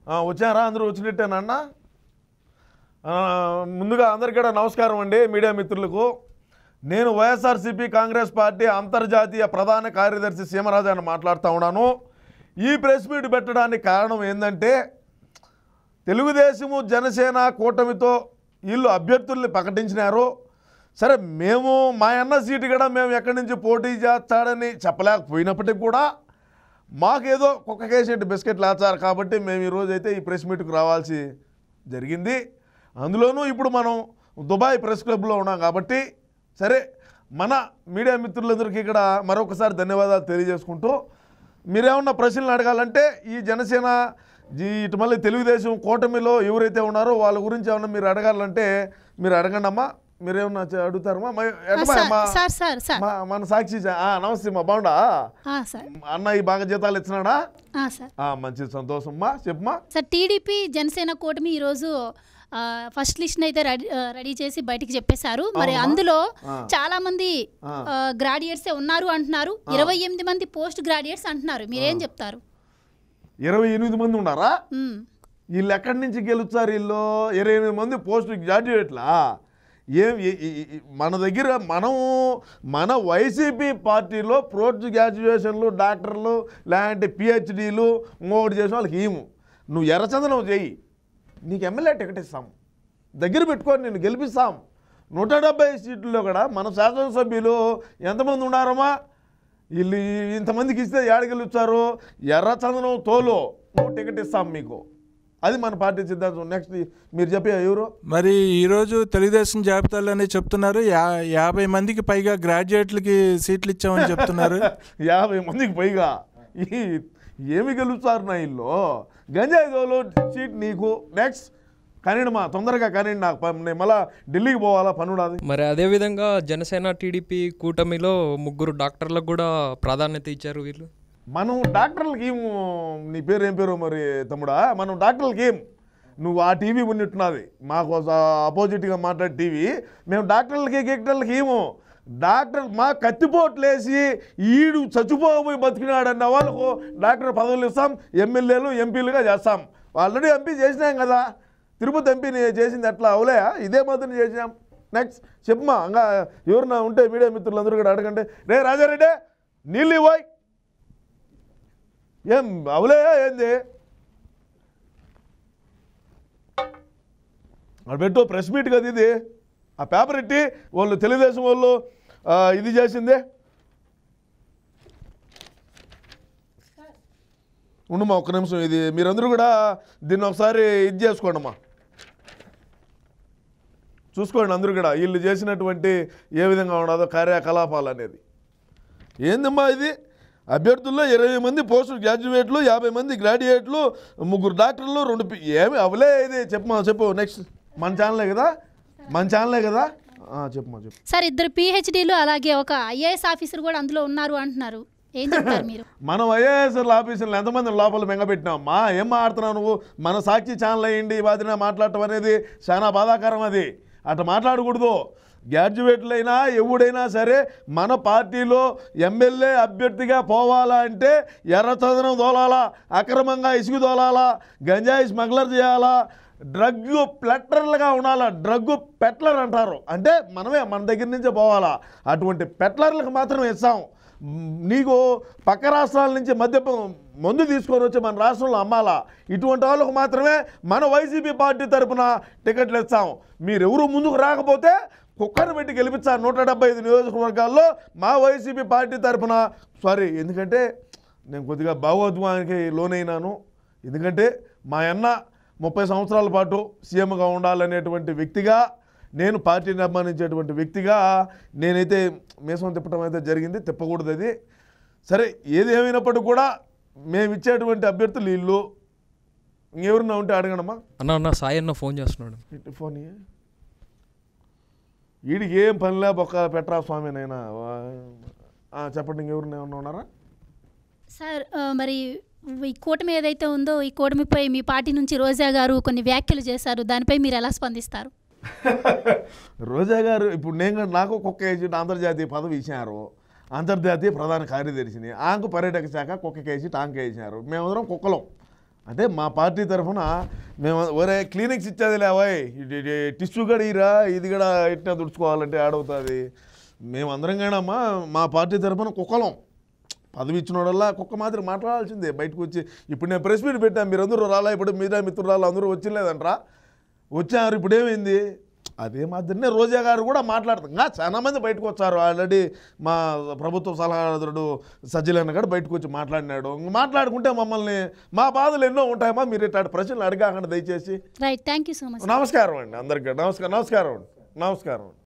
వచ్చారా అందరూ వచ్చినట్టేనన్న? ముందుగా అందరికీ నమస్కారం అండి మీడియా మిత్రులకు. నేను వైఎస్ఆర్సీపీ కాంగ్రెస్ పార్టీ అంతర్జాతీయ ప్రధాన కార్యదర్శి సీమరాజాని మాట్లాడుతూ ఉన్నాను. ఈ ప్రెస్ మీట్ పెట్టడానికి కారణం ఏంటంటే, తెలుగుదేశము జనసేన కూటమితో వీళ్ళు అభ్యర్థుల్ని ప్రకటించినారు. సరే, మేము మా అన్న సీటు కూడా మేము ఎక్కడి నుంచి పోటీ చేస్తాడని చెప్పలేకపోయినప్పటికీ కూడా మాకేదో కుక్క కేసేటి బిస్కెట్లు వేస్తారు కాబట్టి మేము ఈరోజు అయితే ఈ ప్రెస్ మీట్కి రావాల్సి జరిగింది. అందులోనూ ఇప్పుడు మనం దుబాయ్ ప్రెస్ క్లబ్లో ఉన్నాం కాబట్టి, సరే మన మీడియా మిత్రులందరికీ ఇక్కడ మరొకసారి ధన్యవాదాలు తెలియజేసుకుంటూ, మీరేమన్నా ప్రశ్నలు అడగాలంటే ఈ జనసేన ఇటు మళ్ళీ తెలుగుదేశం కూటమిలో ఎవరైతే ఉన్నారో వాళ్ళ గురించి ఏమన్నా మీరు అడగాలంటే మీరు అడగండి అమ్మా. మీరేమన్నా అడుగుతారమ్మా? మన సాక్షి నమస్తే అమ్మా, బాగుండా అన్న? ఈ బాగా జీతాలు ఇచ్చినాడా? మంచి సంతోషం అమ్మా, చెప్పమ్మా. సార్, టీడీపీ జనసేన కూటమి ఈరోజు ఫస్ట్ లిస్ట్ అయితే రెడీ చేసి బయటికి చెప్పేశారు. మరి అందులో చాలా మంది గ్రాడ్యుయేట్స్ ఉన్నారు అంటున్నారు. 28 మంది పోస్ట్ గ్రాడ్యుయేట్స్ అంటున్నారు. మీరేం చెప్తారు? 28 మంది ఉన్నారా? వీళ్ళు ఎక్కడి నుంచి గెలుస్తారు? వీళ్ళు 28 మంది పోస్ట్ గ్రాడ్యుయేట్లా? మన దగ్గర మన వైసీపీ పార్టీలో పోస్ట్ గ్రాడ్యుయేషన్లు, డాక్టర్లు, లాంటి పిహెచ్డీలు ఇంకొకటి చేసిన వాళ్ళకి ఏము. నువ్వు ఎర్రచందనం చేయి, నీకు ఎమ్మెల్యే టికెట్ ఇస్తాం, దగ్గర పెట్టుకొని నేను గెలిపిస్తాం. 170 సీట్లలో కూడా మన శాసనసభ్యులు ఎంతమంది ఉన్నారమ్మా? వీళ్ళు ఇంతమందికి ఇస్తే ఏడు గెలుస్తారు. ఎర్రచందనం తోలు టికెట్ ఇస్తాం మీకు. అది మన పార్టీ సిద్ధాంతం. నెక్స్ట్ మీరు చెప్పే ఎవరు? మరి ఈరోజు తెలుగుదేశం జాబితాలోనే చెప్తున్నారు 50 మందికి పైగా గ్రాడ్యుయేట్లకి సీట్లు ఇచ్చామని చెప్తున్నారు. 50 మందికి పైగా ఏమి గెలుస్తారు నా ఇల్లు? గంజాయి దోలు సీట్ నీకు. నెక్స్ట్ కానిమ్మా, తొందరగా కానీ, నాకు నేను మళ్ళీ ఢిల్లీకి పోవాలా, పనుడాది. మరి అదేవిధంగా జనసేన టీడీపీ కూటమిలో 3 డాక్టర్లకు కూడా ప్రాధాన్యత ఇచ్చారు వీళ్ళు. మనం డాక్టర్లకి ఏం, నీ పేరు ఏం పేరు మరి తమ్ముడా? మనం డాక్టర్లకి ఏం, నువ్వు ఆ టీవీ ఉన్నట్టున్నది మాకు అపోజిట్గా మాట్లాడే టీవీ. మేము డాక్టర్లకి ఏమో, డాక్టర్ మా కత్తిపోట్లేసి ఈడు చచ్చిపోయి బతికినాడన్న వాళ్ళకు డాక్టర్ పదవులు ఇస్తాం, ఎమ్మెల్యేలు ఎంపీలుగా చేస్తాం. ఆల్రెడీ ఎంపీ చేసినాం కదా, తిరుపతి ఎంపీ చేసింది ఎట్లా అవులే, ఇదే మాత్రం చేసినాం. నెక్స్ట్ చెప్పమా, ఇంకా ఎవరన్నా ఉంటే మీడియా మిత్రులందరూ కూడా అడగండి. రే రాజారెడ్డి, నీళ్ళు ఇవ్వాయి, ఏం అవులే ఏంది అది పెట్టు, ప్రెస్ మీట్ కదా ఇది. ఆ పేపర్ ఎట్టి వాళ్ళు తెలుగుదేశం వాళ్ళు ఇది చేసిందే. ఉండమ్మా ఒక్క నిమిషం, ఇది మీరందరూ కూడా దీన్ని ఒకసారి ఇది చేసుకోండి అమ్మా, చూసుకోండి అందరూ కూడా వీళ్ళు చేసినటువంటి ఏ విధంగా ఉండదో కార్యకలాపాలు అనేది. ఏందమ్మా ఇది? అభ్యర్థుల్లో 20 మంది పోస్ట్ గ్రాడ్యుయేట్లు, 50 మంది గ్రాడ్యుయేట్లు, 3 డాక్టర్లు, 2 ఏమి అవలే ఇది. చెప్పమా, చెప్పు. నెక్స్ట్ మన ఛానలే కదా, చెప్పమా, చెప్పు. సార్, 2 పిహెచ్డీలు అలాగే ఒక ఐఏఎస్ ఆఫీసర్ కూడా అందులో ఉన్నారు అంటున్నారు. ఏం చెప్తారు మీరు? మనం ఐఏఎస్ ఆఫీసర్లు ఎంతమంది లోపల మెంగపెట్టినామమ్మా? ఏం మాట్లాడుతున్నావు నువ్వు? మన సాక్షి ఛానల్ అయ్యింది వాదిన మాట్లాడటం అనేది చాలా బాధాకరం. అది అట్లా మాట్లాడకూడదు. గ్రాడ్యుయేట్లైనా ఎవడైనా సరే మన పార్టీలో ఎమ్మెల్యే అభ్యర్థిగా పోవాలా అంటే ఎర్రచందనం దోలాలా, అక్రమంగా ఇసుగు దోలాలా, గంజాయి స్మగ్లర్ చేయాలా, డ్రగ్ పెట్లర్లుగా ఉండాలా. డ్రగ్ పెట్లర్ అంటారు, అంటే మనమే మన దగ్గర నుంచే పోవాలా. అటువంటి పెట్లర్లకు మాత్రమే ఇస్తాం. నీకు పక్క రాష్ట్రాల నుంచి మందు తీసుకొని వచ్చి మన రాష్ట్రంలో అమ్మాలా, ఇటువంటి వాళ్ళకు మాత్రమే మన వైసీపీ పార్టీ తరఫున టికెట్లు ఇస్తాం. మీరెవరు ముందుకు రాకపోతే కుక్కను పెట్టి గెలిపించారు 175 నియోజకవర్గాల్లో మా వైసీపీ పార్టీ తరఫున. సారీ, ఎందుకంటే నేను కొద్దిగా భావోద్వేగానికి లోనైనాను. ఎందుకంటే మా అన్న 30 సంవత్సరాల పాటు సీఎంగా ఉండాలనేటువంటి వ్యక్తిగా, నేను పార్టీని అభిమానించేటువంటి వ్యక్తిగా నేనైతే మీసం తిప్పడం అయితే జరిగింది. తిప్పకూడదు అది. సరే, ఏది ఏమైనప్పటికీ కూడా మేము ఇచ్చేటువంటి అభ్యర్థులు వీళ్ళు. ఇంకెవరన్నా ఉంటే అడగడమ్మా. అన్న సాయి అన్న ఫోన్ చేస్తున్నాడు. ఫోన్ వీడికి ఏం పనిలే, బొక్క పెట్టరా స్వామి నైనా. చెప్పండి, ఇంకెవరు ఏమన్నా ఉన్నారా? సార్, మరి ఈ కూటమి ఏదైతే ఉందో ఈ కూటమిపై మీ పార్టీ నుంచి రోజా గారు కొన్ని వ్యాఖ్యలు చేశారు. దానిపై మీరు ఎలా స్పందిస్తారు? రోజా గారు ఇప్పుడు నాకు కుక్క వేసి అంతర్జాతీయ పదవి ఇచ్చినారు. అంతర్జాతీయ ప్రధాన కార్యదర్శిని. ఆంకు పర్యాటక శాఖ కుక్కకేసి టాంక్ వేసినారు. మేమందరం కుక్కలం. అంటే మా పార్టీ తరఫున మేము ఒరే క్లినిక్స్ ఇచ్చేది లేవాయ్ టిష్యూ కూడా ఇరా ఇది కూడా ఎట్లా తుడుచుకోవాలంటే ఆడవుతుంది. మేమందరం కానమ్మా మా పార్టీ తరఫున కుక్కలం. పదవి ఇచ్చినోడల్లా కుక్క మాదిరి మాట్లాడాల్సిందే బయటకు వచ్చి. ఇప్పుడు నేను ప్రెస్ మీట్ పెట్టాను, మీరందరూ రాలా, ఇప్పుడు మీడియా మిత్రురాలు అందరూ వచ్చిలేదంట్రా, వచ్చారు. ఇప్పుడు ఏమైంది? అదే మాదిరినే రోజా గారు కూడా మాట్లాడుతుంది. చాలా మంది బయటకు వచ్చారు. ఆల్రెడీ మా ప్రభుత్వ సలహాదారుడు సజ్జలన్న గారు బయటకు వచ్చి మాట్లాడినాడు. మాట్లాడుకుంటే మమ్మల్ని మా బాధలు ఎన్నో ఉంటాయమ్మా, మీరు ఇట్లాంటి ప్రశ్నలు అడగాకండి దయచేసి. Right, thank you so much. నమస్కారం అండి అందరికీ. నమస్కారం అండి.